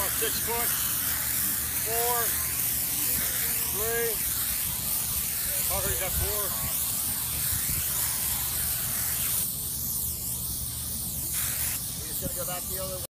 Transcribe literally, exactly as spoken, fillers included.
on six foot, four, three. Parker's got four. We're just gonna go back the other way.